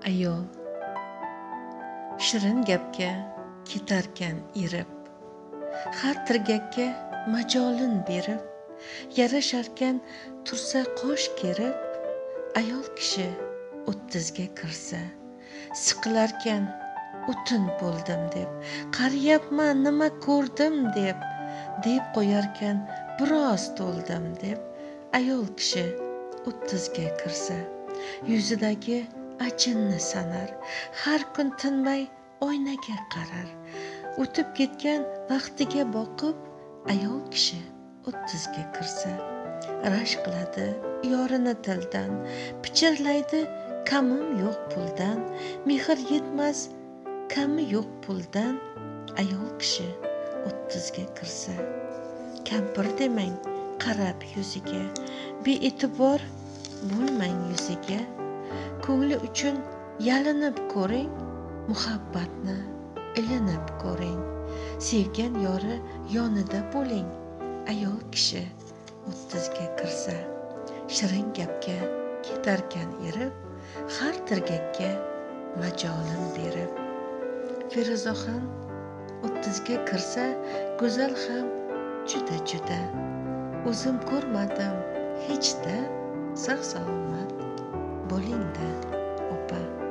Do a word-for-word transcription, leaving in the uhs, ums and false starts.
Ayol shirin gapga ketarkan erib, har tirgakka majolin berib, yarasharkan tursa qosh kerib, ayol kishi o'ttizga kirsa, siqilarkan o'tin bo'ldim deb, qariyapman nima ko'rdim deb, deb qo'yarkan biroz to'ldim deb, ayol kishi o'ttizga kirsa, yuzidagi achinni sanar, har kun tinmay oynaga qarar, o'tib ketgan vaqtiga boqib, ayol kishi o'ttizga kirsa, rashk qiladi yorini tildan, pichirlaydi kamim yo'q puldan, mehr yetmas kami yo'q puldan, ayol kishi o'ttizga kirsa, kampir demang qarab yuziga, bee'tibor bo'lmang yuziga, ko'ngli uchun yalinib ko'ring, muhabbatni ilinib ko'ring, sevgan yori yonida bo'ling, ayol kishi o'ttizga kirsa, shirin gapga ketarkan erib, har tirgakka majolin berib. Feruzaxon o'ttizga kirsa, go'zal ham juda-juda, o'zim ko'rmadim hech-da, sog' salomat bo'ling-da, opa.